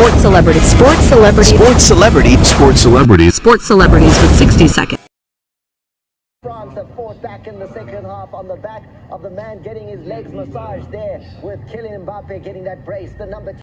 Sports celebrities. Sports celebrities. Sports celebrity. Sports celebrities. Sports celebrities with 60 seconds. France have fought back in the second half on the back of the man getting his legs massaged there with Kylian Mbappe getting that brace, the number 10.